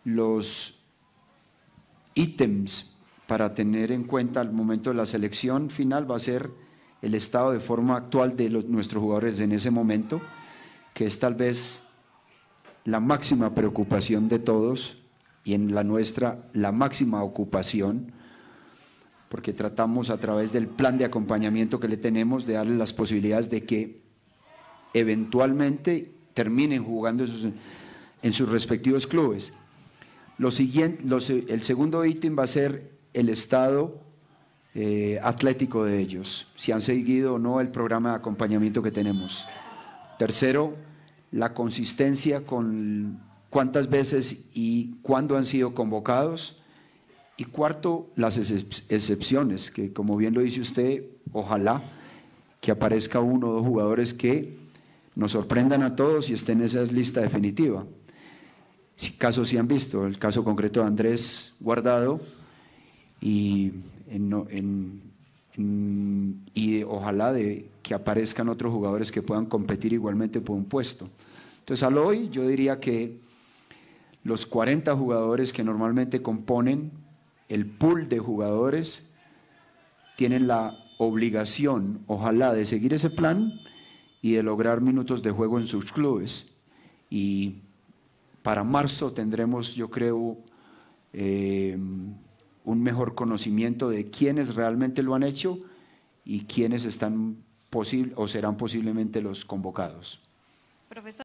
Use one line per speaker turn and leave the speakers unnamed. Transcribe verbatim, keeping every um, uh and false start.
los ítems para tener en cuenta al momento de la selección final va a ser el estado de forma actual de los, nuestros jugadores en ese momento, que es tal vez la máxima preocupación de todos y en la nuestra la máxima ocupación, porque tratamos a través del plan de acompañamiento que le tenemos de darle las posibilidades de que eventualmente terminen jugando en sus, en sus respectivos clubes. Lo siguiente, los, el segundo ítem va a ser el estado eh, atlético de ellos, si han seguido o no el programa de acompañamiento que tenemos. Tercero, la consistencia con cuántas veces y cuándo han sido convocados. Y cuarto, las excepciones, que como bien lo dice usted, ojalá que aparezca uno o dos jugadores que nos sorprendan a todos y estén en esa lista definitiva. Casos sí han visto, el caso concreto de Andrés Guardado, y, en, en, en, y ojalá de que aparezcan otros jugadores que puedan competir igualmente por un puesto. Entonces, al hoy yo diría que los cuarenta jugadores que normalmente componen el pool de jugadores tienen la obligación, ojalá, de seguir ese plan y de lograr minutos de juego en sus clubes. Y para marzo tendremos, yo creo, eh, un mejor conocimiento de quiénes realmente lo han hecho y quiénes están posible, o serán posiblemente los convocados.
Profesor.